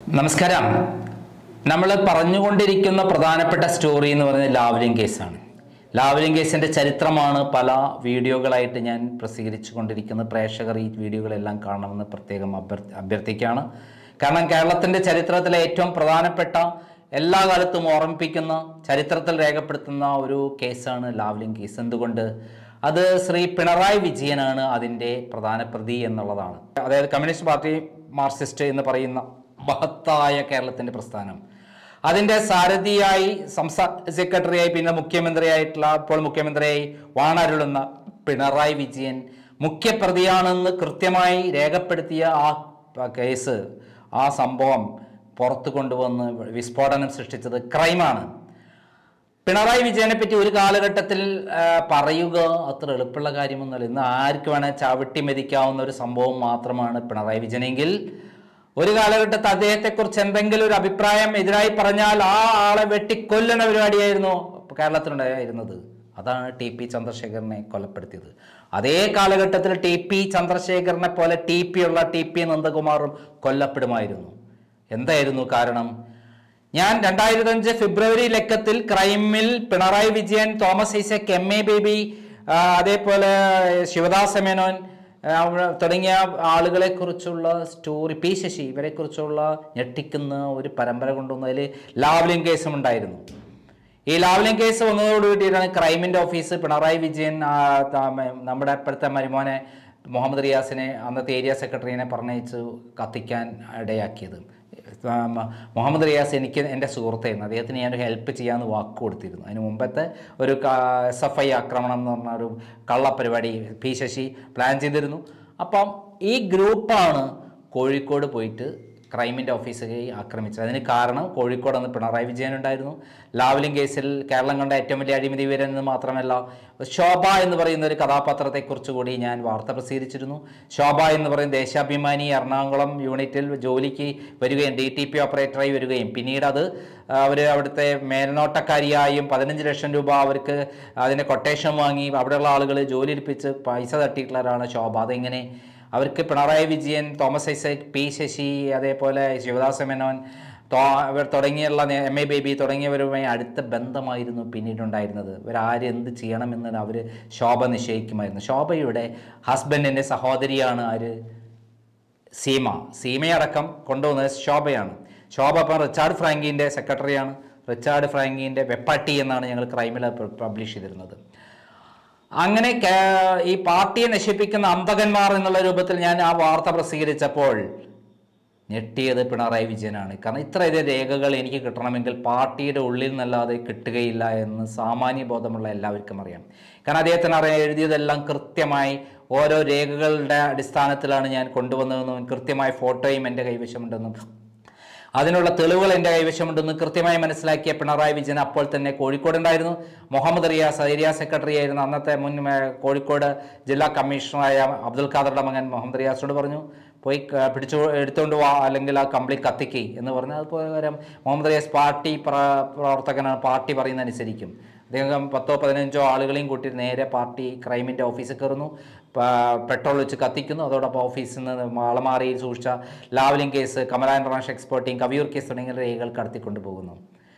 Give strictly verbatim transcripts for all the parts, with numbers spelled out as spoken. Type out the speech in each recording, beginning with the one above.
നമസ്കാരം. നമ്മൾ പറഞ്ഞുകൊണ്ടിരിക്കുന്ന പ്രധാനപ്പെട്ട സ്റ്റോറി എന്ന് പറയുന്നത് ലാവ്ലിംഗ് കേസാണ്. ലാവ്ലിംഗ് കേസിൻ്റെ ചരിത്രമാണ് പല വീഡിയോകളായിട്ട് ഞാൻ പ്രസിദ്ധീകരിച്ചു കൊണ്ടിരിക്കുന്നത്. പ്രേക്ഷകർ ഈ വീഡിയോകളെല്ലാം കാണണമെന്ന് പ്രത്യേകം അഭ്യർത്ഥി അഭ്യർത്ഥിക്കുകയാണ് കാരണം കേരളത്തിൻ്റെ ചരിത്രത്തിലെ ഏറ്റവും പ്രധാനപ്പെട്ട, എല്ലാ കാലത്തും ഓർമ്മിപ്പിക്കുന്ന, ചരിത്രത്തിൽ രേഖപ്പെടുത്തുന്ന ഒരു കേസാണ് ലാവ്ലിംഗ് കേസ്. എന്തുകൊണ്ട്? അത് ശ്രീ പിണറായി വിജയനാണ് അതിൻ്റെ പ്രധാന പ്രതി എന്നുള്ളതാണ്. അതായത് കമ്മ്യൂണിസ്റ്റ് പാർട്ടി മാർക്സിസ്റ്റ് എന്ന് പറയുന്ന മഹത്തായ കേരളത്തിൻ്റെ പ്രസ്ഥാനം, അതിൻ്റെ സാരഥിയായി സംസ്ഥാന സെക്രട്ടറിയായി പിന്നെ മുഖ്യമന്ത്രിയായിട്ടുള്ള ഇപ്പോൾ മുഖ്യമന്ത്രിയായി വാണരുളുന്ന പിണറായി വിജയൻ മുഖ്യപ്രതിയാണെന്ന് കൃത്യമായി രേഖപ്പെടുത്തിയ ആ കേസ്, ആ സംഭവം പുറത്തു കൊണ്ടുവന്ന് വിസ്ഫോടനം സൃഷ്ടിച്ചത് ക്രൈമാണ്. പിണറായി വിജയനെ പറ്റി ഒരു കാലഘട്ടത്തിൽ പറയുക അത്ര എളുപ്പമുള്ള കാര്യമൊന്നുമല്ല. ഇന്ന് ആർക്ക് വേണേൽ ചവിട്ടി മെതിക്കാവുന്ന ഒരു സംഭവം മാത്രമാണ് പിണറായി വിജയനെങ്കിൽ ഒരു കാലഘട്ടത്തിൽ അദ്ദേഹത്തെക്കുറിച്ച് എന്തെങ്കിലും ഒരു അഭിപ്രായം എതിരായി പറഞ്ഞാൽ ആ ആളെ വെട്ടിക്കൊല്ലുന്ന പരിപാടിയായിരുന്നു കേരളത്തിലുണ്ടായിരുന്നത്. അതാണ് ടി പി ചന്ദ്രശേഖരനെ കൊലപ്പെടുത്തിയത്. അതേ കാലഘട്ടത്തിൽ ടി പി ചന്ദ്രശേഖരനെ പോലെ ടി പി ഉള്ള ടി പി നന്ദകുമാറും കൊല്ലപ്പെടുമായിരുന്നു. എന്തായിരുന്നു കാരണം? ഞാൻ രണ്ടായിരത്തി അഞ്ച് ഫെബ്രുവരി ലക്കത്തിൽ ക്രൈമിൽ പിണറായി വിജയൻ, തോമസ് ഐസക്, എം എ ബേബി, അതേപോലെ ശിവദാസ മേനോൻ തുടങ്ങിയ ആളുകളെ കുറിച്ചുള്ള സ്റ്റോറി, പി ശശി, ഇവരെ കുറിച്ചുള്ള ഞെട്ടിക്കുന്ന ഒരു പരമ്പര കൊണ്ടുവന്നതിൽ ലാവ്ലിംഗ് കേസും ഉണ്ടായിരുന്നു. ഈ ലാവ്ലിംഗ് കേസ് വന്നതോടുകൂടിയിട്ടാണ് ക്രൈമിൻ്റെ ഓഫീസ് പിണറായി വിജയൻ നമ്മുടെ ഇപ്പോഴത്തെ മരുമോനെ മുഹമ്മദ് റിയാസിനെ, അന്നത്തെ ഏരിയ സെക്രട്ടറിനെ പറഞ്ഞയച്ച് കത്തിക്കാൻ ഇടയാക്കിയത്. മുഹമ്മദ് റിയാസ് എനിക്ക് എൻ്റെ സുഹൃത്തായിരുന്നു. അദ്ദേഹത്തിന് ഞാനൊരു ഹെൽപ്പ് ചെയ്യാമെന്ന് വാക്ക് കൊടുത്തിരുന്നു. അതിന് മുമ്പത്തെ ഒരു എസ് എഫ് ഐ ആക്രമണം എന്ന് പറഞ്ഞ ഒരു കള്ളപ്പരിപാടി പി ശശി പ്ലാൻ ചെയ്തിരുന്നു. അപ്പം ഈ ഗ്രൂപ്പാണ് കോഴിക്കോട് പോയിട്ട് ക്രൈമിൻ്റെ ഓഫീസറെ ആക്രമിച്ചത്. അതിന് കാരണം കോഴിക്കോട് അന്ന് പിണറായി വിജയൻ ഉണ്ടായിരുന്നു. ലാവ്ലിംഗ് കേസിൽ കേരളം കണ്ട ഏറ്റവും വലിയ അഴിമതി വീരൻ എന്ന് മാത്രമല്ല, ശോഭ എന്ന് പറയുന്ന ഒരു കഥാപാത്രത്തെക്കുറിച്ച് കൂടി ഞാൻ വാർത്ത പ്രസിദ്ധീകരിച്ചിരുന്നു. ശോഭ എന്ന് പറയുന്ന ദേശാഭിമാനി എറണാകുളം യൂണിറ്റിൽ ജോലിക്ക് വരികയും ഡി ടി പി ഓപ്പറേറ്ററായി വരികയും പിന്നീട് അത് അവർ അവിടുത്തെ മേൽനോട്ടക്കാരിയായും പതിനഞ്ച് ലക്ഷം രൂപ അവർക്ക് അതിൻ്റെ കൊട്ടേഷൻ വാങ്ങി അവിടെയുള്ള ആളുകൾ ജോലി എടുപ്പിച്ച് പൈസ തട്ടിയിട്ടുള്ളവരാണ് ശോഭ. അതെങ്ങനെ അവർക്ക് പിണറായി വിജയൻ, തോമസ് ഐസക്, പി ശശി, അതേപോലെ ശിവദാസ മേനോൻ ഇവർ തുടങ്ങിയുള്ള എം എ ബേബി തുടങ്ങിയവരുമായി അടുത്ത ബന്ധമായിരുന്നു പിന്നീടുണ്ടായിരുന്നത്. ഇവരാര് എന്ത് ചെയ്യണമെന്ന് അവർ ശോഭ നിശ്ചയിക്കുമായിരുന്നു. ശോഭയുടെ ഹസ്ബൻഡിൻ്റെ സഹോദരിയാണ് ആര്? സീമ. സീമയടക്കം കൊണ്ടുവന്നത് ശോഭയാണ്. ശോഭ ഇപ്പം റിച്ചാർഡ് ഫ്രാങ്കിൻ്റെ സെക്രട്ടറിയാണ്. റിച്ചാർഡ് ഫ്രാങ്കിൻ്റെ വെപ്പാട്ടി എന്നാണ് ഞങ്ങൾ ക്രൈമിൽ പബ്ലിഷ് ചെയ്തിരുന്നത്. അങ്ങനെ ഈ പാർട്ടിയെ നശിപ്പിക്കുന്ന അന്തകന്മാർ എന്നുള്ള രൂപത്തിൽ ഞാൻ ആ വാർത്ത പ്രസിദ്ധീകരിച്ചപ്പോൾ ഞെട്ടിയത് പിണറായി വിജയനാണ്. കാരണം ഇത്രയധികം രേഖകൾ എനിക്ക് കിട്ടണമെങ്കിൽ പാർട്ടിയുടെ ഉള്ളിൽ നിന്നല്ലാതെ കിട്ടുകയില്ല എന്ന് സാമാന്യ ബോധമുള്ള എല്ലാവർക്കും അറിയാം. കാരണം അദ്ദേഹത്തിന് അറിയാം, എഴുതിയതെല്ലാം കൃത്യമായി ഓരോ രേഖകളുടെ അടിസ്ഥാനത്തിലാണ് ഞാൻ കൊണ്ടുവന്നതെന്നും കൃത്യമായ ഫോട്ടോയും എൻ്റെ കൈവശമുണ്ടെന്നും അതിനുള്ള തെളിവുകൾ എൻ്റെ കൈവശമുണ്ടെന്ന് കൃത്യമായി മനസ്സിലാക്കിയ പിണറായി വിജയൻ അപ്പോൾ തന്നെ കോഴിക്കോടുണ്ടായിരുന്നു. മുഹമ്മദ് റിയാസ് ഏരിയ സെക്രട്ടറി ആയിരുന്നു. അന്നത്തെ മുൻ കോഴിക്കോട് ജില്ലാ കമ്മീഷണറായ അബ്ദുൽ ഖാദറുടെ മകൻ മുഹമ്മദ് റിയാസിനോട് പറഞ്ഞു, പോയി പിടിച്ചു എടുത്തുകൊണ്ട് വാ, അല്ലെങ്കിൽ ആ കംപ്ലീറ്റ് കത്തിക്ക് എന്ന് പറഞ്ഞു. അതുപോലെ മുഹമ്മദ് റിയാസ് പാർട്ടി പ്രവർത്തകനാണ്, പാർട്ടി പറയുന്ന അനുസരിക്കും. അദ്ദേഹം പത്തോ പതിനഞ്ചോ ആളുകളെയും കൂട്ടി നേരെ പാർട്ടി ക്രൈമിൻ്റെ ഓഫീസിൽ കയറുന്നു, പെട്രോൾ വെച്ച് കത്തിക്കുന്നു. അതോടൊപ്പം ഓഫീസിൽ നിന്ന് മാളമാറിയിൽ സൂക്ഷിച്ച Lavalin case, Kamala international exporting, Kaviyoor case തുടങ്ങിയ രേഖകൾ കടത്തിക്കൊണ്ട് പോകുന്നു.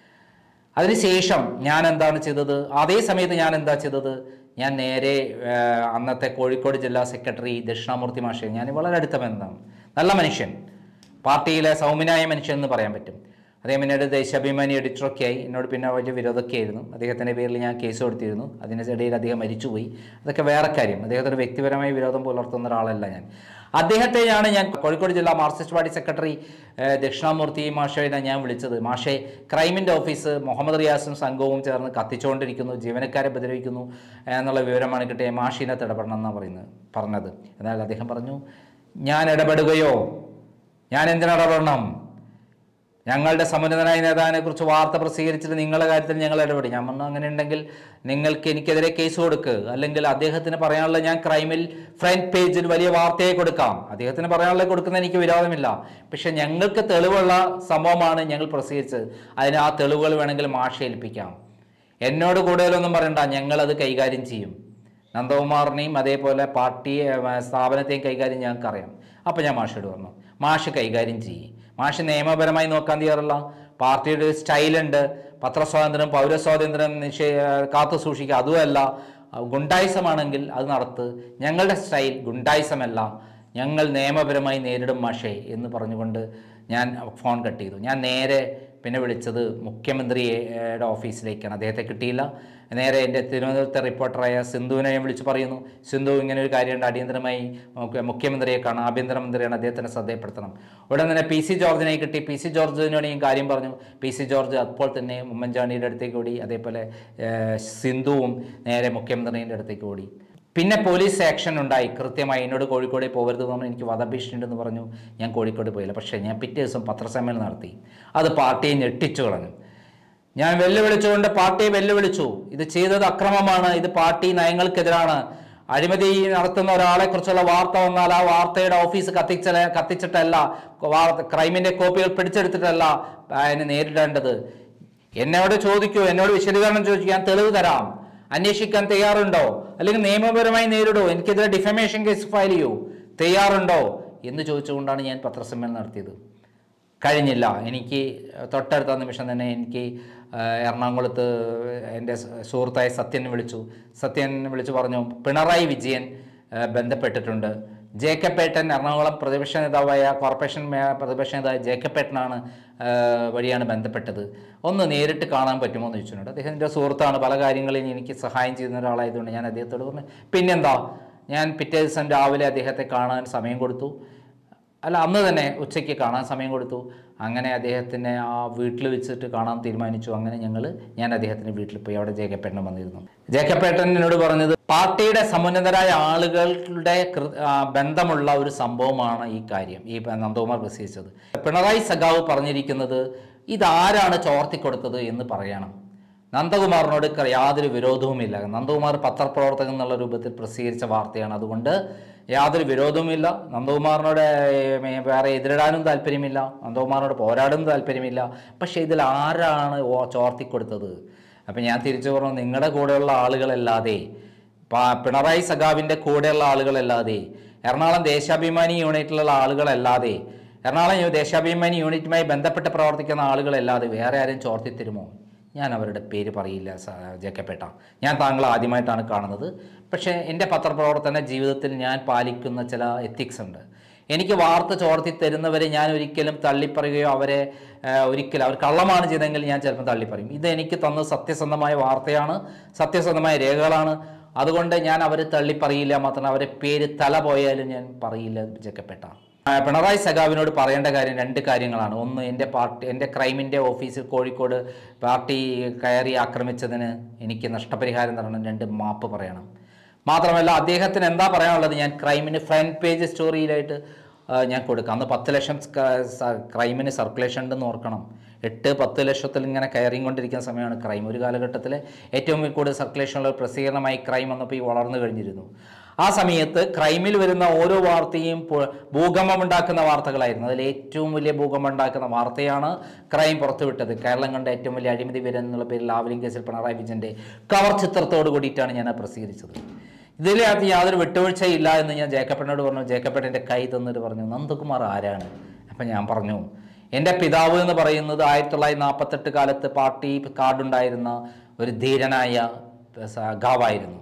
അതിനുശേഷം ഞാൻ എന്താണ് ചെയ്തത്? അതേ സമയത്ത് ഞാൻ എന്താ ചെയ്തത്? ഞാൻ നേരെ അന്നത്തെ കോഴിക്കോട് ജില്ലാ സെക്രട്ടറി ദക്ഷിണാമൂർത്തി മാഷെ, ഞാൻ വളരെ അടുത്ത ബന്ധമാണ്, നല്ല മനുഷ്യൻ, പാർട്ടിയിലെ സൗമ്യനായ മനുഷ്യൻ എന്ന് പറയാൻ പറ്റും. അദ്ദേഹം പിന്നീട് ദേശാഭിമാനി എഡിറ്ററൊക്കെ ആയി. എന്നോട് പിന്നെ വലിയ വിരോധമൊക്കെ ആയിരുന്നു. അദ്ദേഹത്തിൻ്റെ പേരിൽ ഞാൻ കേസ് കൊടുത്തിരുന്നു. അതിനിടയിൽ അദ്ദേഹം മരിച്ചുപോയി. അതൊക്കെ വേറെ കാര്യം. അദ്ദേഹത്തിന് വ്യക്തിപരമായി വിരോധം പുലർത്തുന്ന ഒരാളല്ല ഞാൻ. അദ്ദേഹത്തെയാണ് ഞാൻ കോഴിക്കോട് ജില്ലാ മാർക്സിസ്റ്റ് പാർട്ടി സെക്രട്ടറി ദക്ഷിണാമൂർത്തി മാഷയെ ഞാൻ വിളിച്ചത്. മാഷെ, ക്രൈമിൻ്റെ ഓഫീസ് മുഹമ്മദ് റിയാസും സംഘവും ചേർന്ന് കത്തിച്ചുകൊണ്ടിരിക്കുന്നു, ജീവനക്കാരെ ഉപദ്രവിക്കുന്നു എന്നുള്ള വിവരമാണ് കിട്ടിയത്. മാഷിനകത്ത് ഇടപെടണം എന്നാണ് പറയുന്നത് പറഞ്ഞത്. എന്നാൽ അദ്ദേഹം പറഞ്ഞു, ഞാൻ ഇടപെടുകയോ, ഞാൻ എന്തിനാ ഇടപെടണം? ഞങ്ങളുടെ സമുന്നതനായ നേതാവിനെ കുറിച്ച് വാർത്ത പ്രസിദ്ധീകരിച്ചിട്ട് നിങ്ങളുടെ കാര്യത്തിൽ ഞങ്ങൾ ഇടപെടും. ഞാൻ പറഞ്ഞു, അങ്ങനെ ഉണ്ടെങ്കിൽ നിങ്ങൾക്ക് എനിക്കെതിരെ കേസ് കൊടുക്കുക, അല്ലെങ്കിൽ അദ്ദേഹത്തിന് പറയാനുള്ള ഞാൻ ക്രൈമിൽ ഫ്രണ്ട് പേജിൽ വലിയ വാർത്തയെ കൊടുക്കാം. അദ്ദേഹത്തിന് പറയാനുള്ള കൊടുക്കുന്ന എനിക്ക് വിരോധമില്ല. പക്ഷെ ഞങ്ങൾക്ക് തെളിവുള്ള സംഭവമാണ് ഞങ്ങൾ പ്രസിദ്ധീകരിച്ചത്. അതിന് ആ തെളിവുകൾ വേണമെങ്കിൽ മാഷ ഏൽപ്പിക്കാം. എന്നോട് കൂടുതലൊന്നും പറയണ്ട, ഞങ്ങളത് കൈകാര്യം ചെയ്യും. നന്ദകുമാറിനെയും അതേപോലെ പാർട്ടിയെ സ്ഥാപനത്തെയും കൈകാര്യം ഞങ്ങൾക്കറിയാം. അപ്പോൾ ഞാൻ മാഷോട് പറഞ്ഞു, മാഷ് കൈകാര്യം ചെയ്യും. മാഷ് നിയമപരമായി നോക്കാൻ തയ്യാറല്ല. പാർട്ടിയുടെ ഒരു സ്റ്റൈലുണ്ട്, പത്രസ്വാതന്ത്ര്യം പൗരസ്വാതന്ത്ര്യം നിഷേ കാത്തു സൂക്ഷിക്കുക, അതുമല്ല. ഗുണ്ടായിസമാണെങ്കിൽ അത് നടത്ത്. ഞങ്ങളുടെ സ്റ്റൈൽ ഗുണ്ടായിസമല്ല, ഞങ്ങൾ നിയമപരമായി നേരിടും മാഷേ എന്ന് പറഞ്ഞുകൊണ്ട് ഞാൻ ഫോൺ കട്ട് ചെയ്തു. ഞാൻ നേരെ പിന്നെ വിളിച്ചത് മുഖ്യമന്ത്രിയുടെ ഓഫീസിലേക്കാണ്. അദ്ദേഹത്തെ കിട്ടിയില്ല. നേരെ എൻ്റെ തിരുവനന്തപുരത്തെ റിപ്പോർട്ടറായ സിന്ധുവിനെ ഞാൻ വിളിച്ച് പറയുന്നു, സിന്ധു ഇങ്ങനെ ഒരു കാര്യമുണ്ട്, അടിയന്തരമായി മുഖ്യമന്ത്രിയെ കാണാം, ആഭ്യന്തരമന്ത്രിയാണ്, അദ്ദേഹത്തിനെ ശ്രദ്ധയപ്പെടുത്തണം. ഉടൻ തന്നെ പി സി ജോർജിനെ കിട്ടി. പി സി ജോർജിനോട് ഈ കാര്യം പറഞ്ഞു. പി സി ജോർജ് അപ്പോൾ തന്നെ ഉമ്മൻചാണ്ടിയുടെ അടുത്തേക്ക് ഓടി. അതേപോലെ സിന്ധുവും നേരെ മുഖ്യമന്ത്രിയുടെ അടുത്തേക്ക് ഓടി. പിന്നെ പോലീസ് ആക്ഷൻ ഉണ്ടായി. കൃത്യമായി എന്നോട് കോഴിക്കോട് പോകരുത് എന്ന് പറഞ്ഞു. എനിക്ക് വധഭീഷണി ഉണ്ടെന്ന് പറഞ്ഞു. ഞാൻ കോഴിക്കോട് പോയില്ല. പക്ഷേ ഞാൻ പിറ്റേ ദിവസം പത്രസമ്മേളനം നടത്തി. അത് പാർട്ടിയെ ഞെട്ടിച്ചു കളഞ്ഞു. ഞാൻ വെല്ലുവിളിച്ചുകൊണ്ട് പാർട്ടിയെ വെല്ലുവിളിച്ചു. ഇത് ചെയ്തത് അക്രമമാണ്, ഇത് പാർട്ടി നയങ്ങൾക്കെതിരാണ്. അഴിമതി നടത്തുന്ന ഒരാളെ കുറിച്ചുള്ള വാർത്ത വന്നാൽ ആ വാർത്തയുടെ ഓഫീസ് കത്തിച്ച കത്തിച്ചിട്ടല്ല ക്രൈമിൻ്റെ കോപ്പികൾ പിടിച്ചെടുത്തിട്ടല്ല അതിനെ നേരിടേണ്ടത്. എന്നോട് ചോദിക്കൂ, എന്നോട് വിശദീകരണം ചോദിക്കൂ, ഞാൻ തെളിവ് തരാം. അന്വേഷിക്കാൻ തയ്യാറുണ്ടോ? അല്ലെങ്കിൽ നിയമപരമായി നേരിടോ? എനിക്കെതിരെ ഡിഫമേഷൻ കേസ് ഫയൽ ചെയ്യൂ, തയ്യാറുണ്ടോ എന്ന് ചോദിച്ചുകൊണ്ടാണ് ഞാൻ പത്രസമ്മേളനം നടത്തിയത്. കഴിഞ്ഞില്ല. എനിക്ക് തൊട്ടടുത്ത നിമിഷം തന്നെ എനിക്ക് എറണാകുളത്ത് എൻ്റെ സുഹൃത്തായ സത്യൻ വിളിച്ചു. സത്യൻ വിളിച്ചു പറഞ്ഞു, പിണറായി വിജയൻ ബന്ധപ്പെട്ടിട്ടുണ്ട്. ജേക്കബേട്ടൻ, എറണാകുളം പ്രതിപക്ഷ നേതാവായ കോർപ്പറേഷൻ പ്രതിപക്ഷ നേതാവായ ജേക്കബേട്ടനാണ് വഴിയാണ് ബന്ധപ്പെട്ടത്. ഒന്ന് നേരിട്ട് കാണാൻ പറ്റുമോ എന്ന് ചോദിച്ചിട്ടുണ്ട്. അദ്ദേഹത്തിൻ്റെ സുഹൃത്താണ്, പല കാര്യങ്ങളിൽ എനിക്ക് സഹായം ചെയ്യുന്ന ഒരാളായതുകൊണ്ട് ഞാൻ അദ്ദേഹത്തോട് പറഞ്ഞു പിന്നെന്താ. ഞാൻ പിറ്റേ ദിവസം രാവിലെ അദ്ദേഹത്തെ കാണാൻ സമയം കൊടുത്തു. അല്ല, അന്ന് തന്നെ ഉച്ചയ്ക്ക് കാണാൻ സമയം കൊടുത്തു. അങ്ങനെ അദ്ദേഹത്തിനെ ആ വീട്ടിൽ വെച്ചിട്ട് കാണാൻ തീരുമാനിച്ചു. അങ്ങനെ ഞങ്ങൾ ഞാൻ അദ്ദേഹത്തിൻ്റെ വീട്ടിൽ പോയി. അവിടെ ജേക്കബേട്ടൻ വന്നിരുന്നു. ജേക്കബേട്ടൻ എന്നോട് പറഞ്ഞത് പാർട്ടിയുടെ സമുന്നതരായ ആളുകളുടെ ബന്ധമുള്ള ഒരു സംഭവമാണ് ഈ കാര്യം, ഈ നന്ദകുമാർ പ്രസിദ്ധീകരിച്ചത്. പിണറായി സഖാവ് പറഞ്ഞിരിക്കുന്നത് ഇതാരാണ് ചോർത്തിക്കൊടുത്തത് എന്ന് പറയണം. നന്ദകുമാറിനോട് യാതൊരു വിരോധവുമില്ല. നന്ദകുമാർ പത്രപ്രവർത്തകൻ എന്നുള്ള രൂപത്തിൽ പ്രസിദ്ധീകരിച്ച വാർത്തയാണ്. അതുകൊണ്ട് യാതൊരു വിരോധവുമില്ല. നന്ദകുമാറിനോട് വേറെ എതിരിടാനും താല്പര്യമില്ല, നന്ദകുമാറിനോട് പോരാടാനും താല്പര്യമില്ല. പക്ഷേ ഇതിൽ ആരാണ് ചോർത്തിക്കൊടുത്തത്? അപ്പം ഞാൻ തിരിച്ചു പറഞ്ഞു, നിങ്ങളുടെ കൂടെയുള്ള ആളുകളല്ലാതെ, പിണറായി സഖാവിൻ്റെ കൂടെയുള്ള ആളുകളല്ലാതെ, എറണാകുളം ദേശാഭിമാനി യൂണിറ്റിലുള്ള ആളുകളല്ലാതെ, എറണാകുളം ദേശാഭിമാനി യൂണിറ്റുമായി ബന്ധപ്പെട്ട് പ്രവർത്തിക്കുന്ന ആളുകളല്ലാതെ വേറെ ആരും ചോർത്തിത്തരുമോ? ഞാൻ അവരുടെ പേര് പറയില്ല ജേക്കബേട്ട. ഞാൻ താങ്കളെ ആദ്യമായിട്ടാണ് കാണുന്നത്. പക്ഷേ എൻ്റെ പത്രപ്രവർത്തന ജീവിതത്തിൽ ഞാൻ പാലിക്കുന്ന ചില എത്തിക്സ് ഉണ്ട്. എനിക്ക് വാർത്ത ചോർത്തി തരുന്നവരെ ഞാൻ ഒരിക്കലും തള്ളിപ്പറയുകയോ അവരെ ഒരിക്കലും അവർ കള്ളമാണ് ചെയ്തെങ്കിൽ ഞാൻ ചിലപ്പോൾ തള്ളിപ്പറയും. ഇത് എനിക്ക് തന്ന സത്യസന്ധമായ വാർത്തയാണ്, സത്യസന്ധമായ രേഖകളാണ്. അതുകൊണ്ട് ഞാൻ അവരെ തള്ളിപ്പറയില്ല. മാത്രമല്ല അവരെ പേര് തല പോയാലും ഞാൻ പറയില്ല ജേക്കബേട്ട. പിണറായി സഖാവിനോട് പറയേണ്ട കാര്യം രണ്ട് കാര്യങ്ങളാണ്. ഒന്ന്, എൻ്റെ പാർട്ടി എൻ്റെ ക്രൈമിൻ്റെ ഓഫീസിൽ കോഴിക്കോട് പാർട്ടി കയറി ആക്രമിച്ചതിന് എനിക്ക് നഷ്ടപരിഹാരം തരണം. രണ്ട്, മാപ്പ് പറയണം. മാത്രമല്ല അദ്ദേഹത്തിന് എന്താ പറയാനുള്ളത് ഞാൻ ക്രൈമിന് ഫ്രണ്ട് പേജ് സ്റ്റോറിയിലായിട്ട് ഞാൻ കൊടുക്കാം. അന്ന് പത്ത് ലക്ഷം ക്രൈമിന് സർക്കുലേഷൻ ഉണ്ടെന്ന് ഓർക്കണം. എട്ട് പത്ത് ലക്ഷത്തിൽ ഇങ്ങനെ കയറിക്കൊണ്ടിരിക്കുന്ന സമയമാണ് ക്രൈം. ഒരു കാലഘട്ടത്തിൽ ഏറ്റവും കൂടുതൽ സർക്കുലേഷനുള്ള പ്രസിദ്ധീകരണമായി ക്രൈം വന്നപ്പോൾ ഈ വളർന്നു കഴിഞ്ഞിരുന്നു. ആ സമയത്ത് ക്രൈമിൽ വരുന്ന ഓരോ വാർത്തയും ഭൂകമ്പമുണ്ടാക്കുന്ന വാർത്തകളായിരുന്നു. അതിൽ ഏറ്റവും വലിയ ഭൂകമ്പമുണ്ടാക്കുന്ന വാർത്തയാണ് ക്രൈം പുറത്തുവിട്ടത്. കേരളം കണ്ട ഏറ്റവും വലിയ അഴിമതി വരൻ എന്നുള്ള പേരിൽ ലാവ്ലിൻ കേസിൽ പിണറായി വിജയൻ്റെ കവർ ചിത്രത്തോട് കൂടിയിട്ടാണ് ഞാൻ പ്രസിദ്ധീകരിച്ചത്. ഇതിലകത്ത് യാതൊരു വിട്ടുവീഴ്ചയില്ല എന്ന് ഞാൻ ജേക്കബേട്ടനോട് പറഞ്ഞു. ജേക്കബേട്ടൻ്റെ കൈ തന്നിട്ട് പറഞ്ഞു, നന്ദകുമാർ ആരാണ്? അപ്പം ഞാൻ പറഞ്ഞു, എൻ്റെ പിതാവ് എന്ന് പറയുന്നത് ആയിരത്തി തൊള്ളായിരത്തി നാൽപ്പത്തെട്ട് കാലത്ത് പാർട്ടി കാർഡുണ്ടായിരുന്ന ഒരു ധീരനായ സഖാവായിരുന്നു.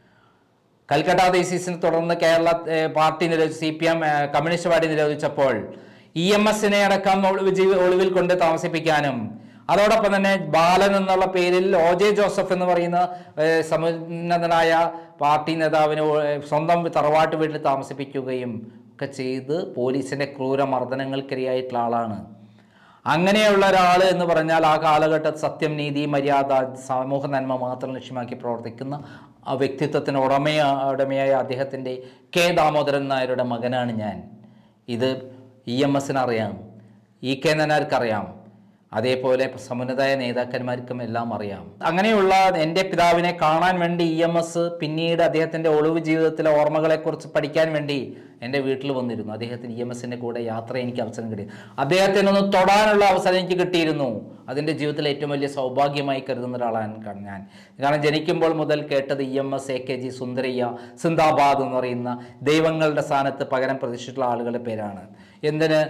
കൽക്കട്ട തീസിസിനെ തുടർന്ന് കേരള പാർട്ടി നിരോധിച്ചു, C P M communist party നിരോധിച്ചപ്പോൾ ഇ എം എസിനെ അടക്കം ഒളിവിൽ കൊണ്ട് താമസിപ്പിക്കാനും അതോടൊപ്പം തന്നെ ബാലൻ എന്നുള്ള പേരിൽ ഒ ജെ ജോസഫ് എന്ന് പറയുന്ന സമുന്നതനായ പാർട്ടി നേതാവിനെ സ്വന്തം തറവാട്ട് വീട്ടിൽ താമസിപ്പിക്കുകയും ഒക്കെ ചെയ്ത് പോലീസിൻ്റെ ക്രൂരമർദ്ദനങ്ങൾക്കിരയായിട്ടുള്ള ആളാണ്. അങ്ങനെയുള്ള ഒരാൾ എന്ന് പറഞ്ഞാൽ ആ കാലഘട്ടത്തിൽ സത്യം, നീതി, മര്യാദ, സമൂഹ നന്മ മാത്രം ലക്ഷ്യമാക്കി പ്രവർത്തിക്കുന്ന ആ വ്യക്തിത്വത്തിന് ഉടമയ ഉടമയായ അദ്ദേഹത്തിൻ്റെ കെ ദാമോദരൻ നായരുടെ മകനാണ് ഞാൻ. ഇത് ഇ എം എസിനറിയാം, ഇ കെ നായർക്കറിയാം, അതേപോലെ സമുന്നതായ നേതാക്കന്മാർക്കും എല്ലാം അറിയാം. അങ്ങനെയുള്ള എൻ്റെ പിതാവിനെ കാണാൻ വേണ്ടി ഇ എം എസ് പിന്നീട് അദ്ദേഹത്തിൻ്റെ ഒളിവ് ജീവിതത്തിലെ ഓർമ്മകളെക്കുറിച്ച് പഠിക്കാൻ വേണ്ടി എൻ്റെ വീട്ടിൽ വന്നിരുന്നു. അദ്ദേഹത്തിന് ഇ എം എസിൻ്റെ കൂടെ യാത്ര എനിക്ക് അവസരം കിട്ടി. അദ്ദേഹത്തിനൊന്ന് തൊടാനുള്ള അവസരം എനിക്ക് കിട്ടിയിരുന്നു. അതിൻ്റെ ജീവിതത്തിലെ ഏറ്റവും വലിയ സൗഭാഗ്യമായി കരുതുന്ന ഒരാളാണ് ഞാൻ. കാരണം ജനിക്കുമ്പോൾ മുതൽ കേട്ടത് E M S, A K G, Sundarayya, സിന്ദാബാദ് എന്ന് പറയുന്ന ദൈവങ്ങളുടെ സ്ഥാനത്ത് പകരം പ്രതിഷ്ഠിച്ചിട്ടുള്ള ആളുകളുടെ പേരാണ്. എന്തിന്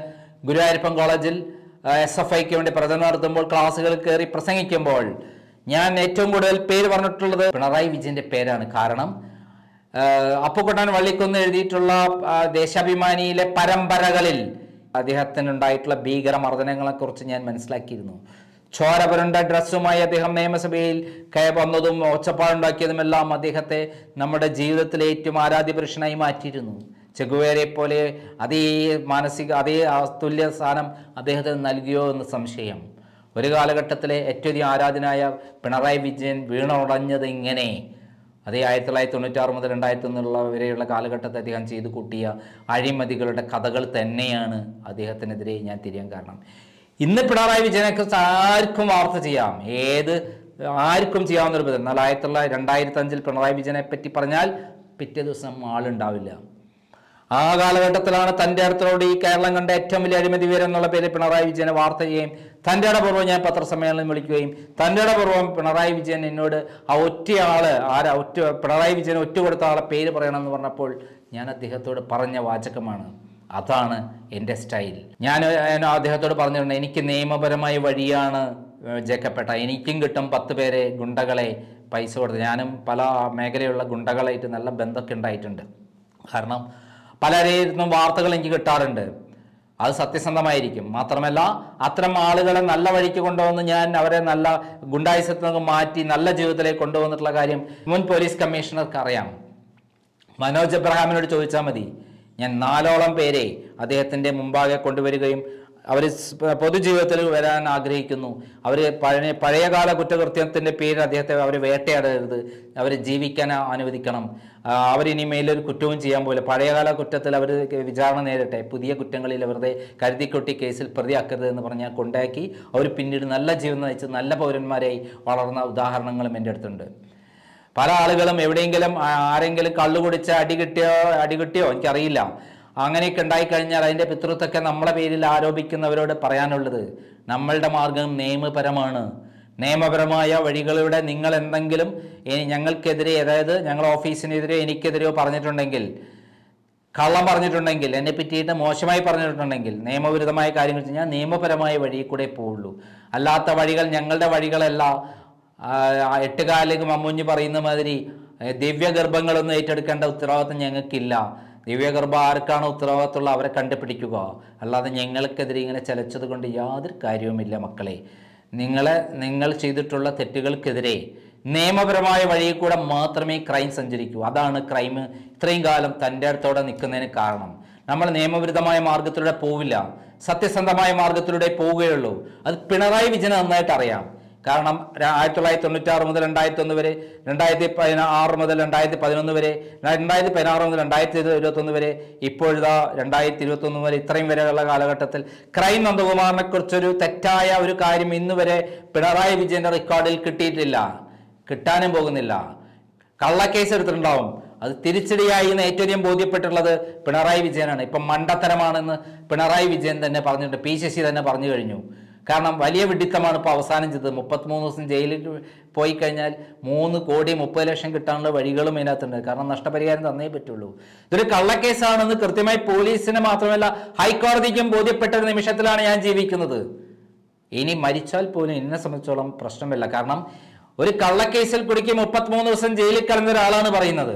ഗുരുവായൂരപ്പൻ കോളേജിൽ എസ് എഫ് ഐക്ക് വേണ്ടി പ്രചരണം നടത്തുമ്പോൾ ക്ലാസ്സുകൾ കയറി പ്രസംഗിക്കുമ്പോൾ ഞാൻ ഏറ്റവും കൂടുതൽ പേര് പറഞ്ഞിട്ടുള്ളത് പിണറായി വിജയന്റെ പേരാണ്. കാരണം അപ്പുക്കുട്ടൻ വള്ളിക്കുന്ന് എഴുതിയിട്ടുള്ള ദേശാഭിമാനിയിലെ പരമ്പരകളിൽ അദ്ദേഹത്തിനുണ്ടായിട്ടുള്ള ഭീകരമർദ്ദനങ്ങളെ കുറിച്ച് ഞാൻ മനസ്സിലാക്കിയിരുന്നു. ചോരപുരണ്ട ഡ്രസ്സുമായി അദ്ദേഹം നിയമസഭയിൽ കയ വന്നതും ഒച്ചപ്പാടുണ്ടാക്കിയതുമെല്ലാം അദ്ദേഹത്തെ നമ്മുടെ ജീവിതത്തിലെ ഏറ്റവും ആരാധ്യപുരുഷനായി മാറ്റിയിരുന്നു. ചെഗുവേരയെ പോലെ അതേ മാനസിക അതേ തുല്യ സ്ഥാനം അദ്ദേഹത്തിന് നൽകിയോ എന്ന് സംശയം. ഒരു കാലഘട്ടത്തിലെ ഏറ്റവും ആരാധനായ പിണറായി വിജയൻ വീണുടഞ്ഞത് ഇങ്ങനെ അതേ ആയിരത്തി തൊള്ളായിരത്തി തൊണ്ണൂറ്റാറ് മുതൽ രണ്ടായിരത്തി ഒന്നുള്ള വരെയുള്ള കാലഘട്ടത്തെ അദ്ദേഹം ചെയ്തു കൂട്ടിയ അഴിമതികളുടെ കഥകൾ തന്നെയാണ് അദ്ദേഹത്തിനെതിരെ ഞാൻ തിരിയാൻ കാരണം. ഇന്ന് പിണറായി വിജയനെക്കുറിച്ച് ആർക്കും വാർത്ത ചെയ്യാം, ഏത് ആർക്കും ചെയ്യാവുന്നൊരു ബന്ധം. എന്നാൽ ആയിരത്തി തൊള്ളായിരത്തി രണ്ടായിരത്തി അഞ്ചിൽ പിണറായി വിജയനെ പറ്റി പറഞ്ഞാൽ പിറ്റേ ദിവസം ആളുണ്ടാവില്ല. ആ കാലഘട്ടത്തിലാണ് തൻ്റെ അടുത്തോട് ഈ കേരളം കണ്ട ഏറ്റവും വലിയ അഴിമതി വീരൻ എന്നുള്ള പേര് പിണറായി വിജയനെ വാർത്ത ചെയ്യുകയും തൻ്റെ ഇടപൂർവ്വം ഞാൻ പത്രസമ്മേളനം വിളിക്കുകയും തൻ്റെ ഇടപൂർവ്വം പിണറായി വിജയൻ എന്നോട് ആ ഒറ്റയാള് ആരാ ഒറ്റ പിണറായി വിജയൻ ഒറ്റ കൊടുത്ത ആളെ പേര് പറയണമെന്ന് പറഞ്ഞപ്പോൾ ഞാൻ അദ്ദേഹത്തോട് പറഞ്ഞ വാചകമാണ്, അതാണ് എൻ്റെ സ്റ്റൈൽ. ഞാൻ അദ്ദേഹത്തോട് പറഞ്ഞിട്ടുണ്ട്, എനിക്ക് നിയമപരമായ വഴിയാണ് ജയിക്കപ്പെട്ട, എനിക്കും കിട്ടും പത്ത് പേരെ ഗുണ്ടകളെ പൈസ കൊടുത്ത്. ഞാനും പല മേഖലയുള്ള ഗുണ്ടകളായിട്ട് നല്ല ബന്ധമൊക്കെ ഉണ്ടായിട്ടുണ്ട്. കാരണം പലരെയും വാർത്തകൾ എനിക്ക് കിട്ടാറുണ്ട്, അത് സത്യസന്ധമായിരിക്കും. മാത്രമല്ല അത്തരം ആളുകളെ നല്ല വഴിക്ക് കൊണ്ടുവന്ന് ഞാൻ അവരെ നല്ല ഗുണ്ടായുസത്തിൽ നിന്ന് മാറ്റി നല്ല ജീവിതത്തിലേക്ക് കൊണ്ടുവന്നിട്ടുള്ള കാര്യം മുൻ പോലീസ് കമ്മീഷണർക്ക് അറിയാം. മനോജ് എബ്രഹാമിനോട് ചോദിച്ചാൽ മതി. ഞാൻ നാലോളം പേരെ അദ്ദേഹത്തിൻ്റെ മുമ്പാകെ കൊണ്ടുവരികയും അവർ പൊതുജീവിതത്തിൽ വരാൻ ആഗ്രഹിക്കുന്നു, അവർ പഴയ പഴയകാല കുറ്റകൃത്യത്തിൻ്റെ പേരിൽ അദ്ദേഹത്തെ അവർ വേട്ടയാടരുത്, അവർ ജീവിക്കാൻ അനുവദിക്കണം, അവരിനി മേലൊരു കുറ്റവും ചെയ്യാൻ പോലും പഴയകാല കുറ്റത്തിൽ അവർ വിചാരണ നേരിട്ടെ, പുതിയ കുറ്റങ്ങളിൽ വെറുതെ കരുതിക്കൊട്ടി കേസിൽ പ്രതിയാക്കരുത് എന്ന് പറഞ്ഞാൽ കൊണ്ടാക്കി അവർ പിന്നീട് നല്ല ജീവിതം നയിച്ച് നല്ല പൗരന്മാരായി വളർന്ന ഉദാഹരണങ്ങളും എൻ്റെ അടുത്തുണ്ട്. പല ആളുകളും എവിടെയെങ്കിലും ആരെങ്കിലും കള്ളു കുടിച്ച് അടി കിട്ടിയോ അടി കിട്ടിയോ എനിക്കറിയില്ല, അങ്ങനെയൊക്കെ ഉണ്ടായിക്കഴിഞ്ഞാൽ അതിൻ്റെ പിതൃത്വമൊക്കെ നമ്മളെ പേരിൽ ആരോപിക്കുന്നവരോട് പറയാനുള്ളത്, നമ്മളുടെ മാർഗം നിയമപരമാണ്. നിയമപരമായ വഴികളിലൂടെ നിങ്ങൾ എന്തെങ്കിലും ഞങ്ങൾക്കെതിരെ, അതായത് ഞങ്ങൾ ഓഫീസിനെതിരെ എനിക്കെതിരെയോ പറഞ്ഞിട്ടുണ്ടെങ്കിൽ, കള്ളം പറഞ്ഞിട്ടുണ്ടെങ്കിൽ, എന്നെ പറ്റിയിട്ട് മോശമായി പറഞ്ഞിട്ടുണ്ടെങ്കിൽ, നിയമവിരുദ്ധമായ കാര്യങ്ങൾ ഞാൻ നിയമപരമായ വഴിയിൽ കൂടെ പോവുള്ളൂ. അല്ലാത്ത വഴികൾ ഞങ്ങളുടെ വഴികളല്ല. എട്ടുകാലിലേക്ക് മമ്മൂഞ്ഞ് പറയുന്ന മാതിരി ദിവ്യഗർഭങ്ങളൊന്നും ഏറ്റെടുക്കേണ്ട ഉത്തരവാദിത്വം ഞങ്ങൾക്കില്ല. ദിവ്യഗർഭം ആർക്കാണ് ഉത്തരവാദിത്തമുള്ള അവരെ കണ്ടുപിടിക്കുക, അല്ലാതെ ഞങ്ങൾക്കെതിരെ ഇങ്ങനെ ചലച്ചത് കൊണ്ട് യാതൊരു കാര്യവുമില്ല. മക്കളെ, നിങ്ങളെ നിങ്ങൾ ചെയ്തിട്ടുള്ള തെറ്റുകൾക്കെതിരെ നിയമപരമായ വഴിയിൽ കൂടെ മാത്രമേ ക്രൈം സഞ്ചരിക്കൂ. അതാണ് ക്രൈം ഇത്രയും കാലം തൻ്റെ അടുത്തോടെ നിൽക്കുന്നതിന് കാരണം. നമ്മൾ നിയമവിരുദ്ധമായ മാർഗത്തിലൂടെ പോവില്ല, സത്യസന്ധമായ മാർഗത്തിലൂടെ പോവുകയുള്ളൂ. അത് പിണറായി വിജയന് നന്നായിട്ട് അറിയാം. കാരണം ആയിരത്തി തൊള്ളായിരത്തി തൊണ്ണൂറ്റാറ് മുതൽ രണ്ടായിരത്തി ഒന്ന് വരെ, രണ്ടായിരത്തി പതിനാറ് മുതൽ രണ്ടായിരത്തി പതിനൊന്ന് വരെ, രണ്ടായിരത്തി പതിനാറ് മുതൽ രണ്ടായിരത്തി ഇരുപത്തൊന്ന് വരെ, ഇപ്പോഴിതാ രണ്ടായിരത്തി ഇരുപത്തൊന്ന് വരെ, ഇത്രയും വരെയുള്ള കാലഘട്ടത്തിൽ ക്രൈം നന്ദകുമാറിനെ കുറിച്ചൊരു തെറ്റായ ഒരു കാര്യം ഇന്ന് വരെ പിണറായി വിജയന്റെ റെക്കോർഡിൽ കിട്ടിയിട്ടില്ല, കിട്ടാനും പോകുന്നില്ല. കള്ളക്കേസ് എടുത്തിട്ടുണ്ടാവും, അത് തിരിച്ചടിയായി എന്ന് ഏറ്റവും ബോധ്യപ്പെട്ടുള്ളത് പിണറായി വിജയനാണ്. ഇപ്പം മണ്ടത്തരമാണെന്ന് പിണറായി വിജയൻ തന്നെ പറഞ്ഞിട്ടുണ്ട്, പി ശശി തന്നെ പറഞ്ഞു കഴിഞ്ഞു. കാരണം വലിയ വിഡിത്തമാണ് ഇപ്പോൾ അവസാനം ചെയ്തത്. മുപ്പത്തിമൂന്ന് ദിവസം ജയിലിൽ പോയി കഴിഞ്ഞാൽ മൂന്ന് കോടി മുപ്പത് ലക്ഷം കിട്ടാനുള്ള വഴികളും ഇതിനകത്തുണ്ട്. കാരണം നഷ്ടപരിഹാരം തന്നേ പറ്റുള്ളൂ. ഇതൊരു കള്ളക്കേസാണെന്ന് കൃത്യമായി പോലീസിന് മാത്രമല്ല ഹൈക്കോടതിക്കും ബോധ്യപ്പെട്ട ഒരു നിമിഷത്തിലാണ് ഞാൻ ജീവിക്കുന്നത്. ഇനി മരിച്ചാൽ പോലും എന്നെ സംബന്ധിച്ചോളം പ്രശ്നമില്ല. കാരണം ഒരു കള്ളക്കേസിൽ കുടിക്ക് മുപ്പത്തിമൂന്ന് ദിവസം ജയിലിൽ കിടന്ന ഒരാളാണ് പറയുന്നത്.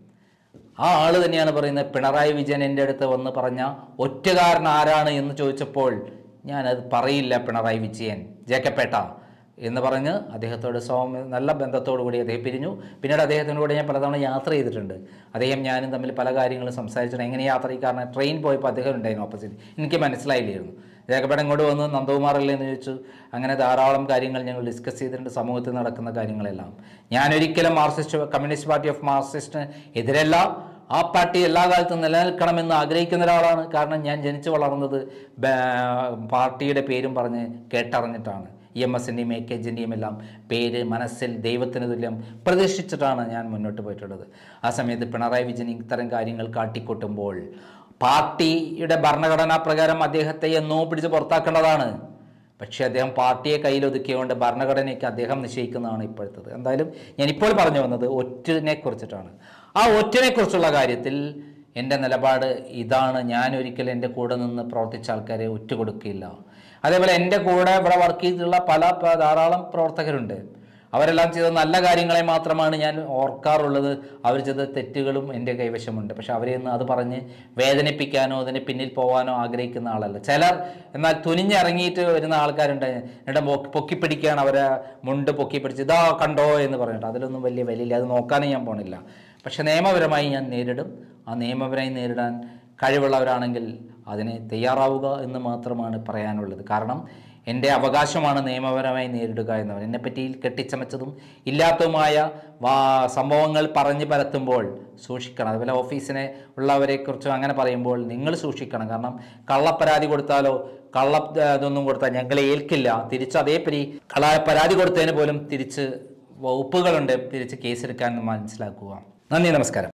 ആ ആള് തന്നെയാണ് പറയുന്നത് പിണറായി വിജയൻ എൻ്റെ അടുത്ത് വന്ന് പറഞ്ഞ ഒറ്റക്കാരൻ ആരാണ് എന്ന് ചോദിച്ചപ്പോൾ ഞാനത് പറയില്ല, പിണറായി വിജയൻ ജേക്കപ്പേട്ട എന്ന് പറഞ്ഞ് അദ്ദേഹത്തോട് സൗമ്യ നല്ല ബന്ധത്തോടു കൂടി അദ്ദേഹം പിരിഞ്ഞു. പിന്നീട് അദ്ദേഹത്തിനോട് കൂടെ ഞാൻ പലതവണ യാത്ര ചെയ്തിട്ടുണ്ട്. അദ്ദേഹം ഞാനും തമ്മിൽ പല കാര്യങ്ങളും സംസാരിച്ചിട്ടുണ്ട്. എങ്ങനെ യാത്ര ചെയ്യും, കാരണം ട്രെയിൻ പോയപ്പോൾ അദ്ദേഹം ഉണ്ടായിരുന്നു ഓപ്പോസിറ്റ്, എനിക്ക് മനസ്സിലായില്ലായിരുന്നു. ജേക്കപ്പേട്ട ഇങ്ങോട്ട് വന്ന് നന്ദകുമാറല്ലേ എന്ന് ചോദിച്ചു. അങ്ങനെ ധാരാളം കാര്യങ്ങൾ ഞങ്ങൾ ഡിസ്കസ് ചെയ്തിട്ടുണ്ട്, സമൂഹത്തിൽ നടക്കുന്ന കാര്യങ്ങളെല്ലാം. ഞാനൊരിക്കലും മാർക്സിസ്റ്റ് കമ്മ്യൂണിസ്റ്റ് പാർട്ടി ഓഫ് മാർക്സിസ്റ്റിന് എതിരല്ല. ആ പാർട്ടി എല്ലാ കാലത്തും നിലനിൽക്കണമെന്ന് ആഗ്രഹിക്കുന്ന ഒരാളാണ്. കാരണം ഞാൻ ജനിച്ചു വളർന്നത് പാർട്ടിയുടെ പേരും പറഞ്ഞ് കേട്ടറിഞ്ഞിട്ടാണ്. ഇ എം എസിൻ്റെയും എ കെ ജിൻ്റെയും എല്ലാം പേര് മനസ്സിൽ ദൈവത്തിന് തുല്യം പ്രതീക്ഷിച്ചിട്ടാണ് ഞാൻ മുന്നോട്ട് പോയിട്ടുള്ളത്. ആ സമയത്ത് പിണറായി വിജയൻ ഇത്തരം കാര്യങ്ങൾ കാട്ടിക്കൂട്ടുമ്പോൾ പാർട്ടിയുടെ ഭരണഘടനാ പ്രകാരം അദ്ദേഹത്തെ എന്നോ പിടിച്ച് പുറത്താക്കേണ്ടതാണ്. പക്ഷേ അദ്ദേഹം പാർട്ടിയെ കയ്യിലൊതുക്കിയുകൊണ്ട് ഭരണഘടനയ്ക്ക് അദ്ദേഹം നിശ്ചയിക്കുന്നതാണ് ഇപ്പോഴത്തത്. എന്തായാലും ഞാനിപ്പോൾ പറഞ്ഞു വന്നത് ഒറ്റിനെ കുറിച്ചിട്ടാണ്. ആ ഒറ്റിനെ കുറിച്ചുള്ള കാര്യത്തിൽ എൻ്റെ നിലപാട് ഇതാണ്. ഞാൻ ഒരിക്കലും എൻ്റെ കൂടെ നിന്ന് പ്രവർത്തിച്ച ആൾക്കാരെ ഒറ്റുകൊടുക്കില്ല. അതേപോലെ എൻ്റെ കൂടെ ഇവിടെ വർക്ക് ചെയ്തിട്ടുള്ള പല ധാരാളം പ്രവർത്തകരുണ്ട്. അവരെല്ലാം ചെയ്ത നല്ല കാര്യങ്ങളെ മാത്രമാണ് ഞാൻ ഓർക്കാറുള്ളത്. അവർ ചെയ്ത തെറ്റുകളും എൻ്റെ കൈവശമുണ്ട്. പക്ഷെ അവരെയൊന്നും അത് പറഞ്ഞ് വേദനിപ്പിക്കാനോ അതിന് പിന്നിൽ പോകാനോ ആഗ്രഹിക്കുന്ന ആളല്ല. ചിലർ എന്നാൽ തുനിഞ്ഞിറങ്ങിയിട്ട് വരുന്ന ആൾക്കാരുണ്ട്. എന്നിട്ട് പൊക്കിപ്പിടിക്കുകയാണ്, അവരെ മുണ്ട് പൊക്കിപ്പിടിച്ച് ഇതാ കണ്ടോ എന്ന് പറഞ്ഞിട്ട്. അതിലൊന്നും വലിയ വിലയില്ല, അത് നോക്കാനും ഞാൻ പോണില്ല. പക്ഷെ നിയമപരമായി ഞാൻ നേരിടും. ആ നിയമപരമായി നേരിടാൻ കഴിവുള്ളവരാണെങ്കിൽ അതിനെ തയ്യാറാവുക എന്ന് മാത്രമാണ് പറയാനുള്ളത്. കാരണം എൻ്റെ അവകാശമാണ് നിയമപരമായി നേരിടുക എന്നവർ. എന്നെപ്പറ്റി കെട്ടിച്ചമച്ചതും ഇല്ലാത്തതുമായ വാ സംഭവങ്ങൾ പറഞ്ഞ് പരത്തുമ്പോൾ സൂക്ഷിക്കണം. അതുപോലെ ഓഫീസിനെ ഉള്ളവരെക്കുറിച്ചും അങ്ങനെ പറയുമ്പോൾ നിങ്ങൾ സൂക്ഷിക്കണം. കാരണം കള്ളപ്പരാതി കൊടുത്താലോ കള്ള ഇതൊന്നും കൊടുത്താൽ ഞങ്ങളെ ഏൽക്കില്ല. തിരിച്ച് അതേപരി കള്ള പരാതി കൊടുത്തതിന് പോലും തിരിച്ച് വകുപ്പുകളുണ്ട്, തിരിച്ച് കേസെടുക്കാൻ മനസ്സിലാക്കുക. നന്ദി, നമസ്കാരം.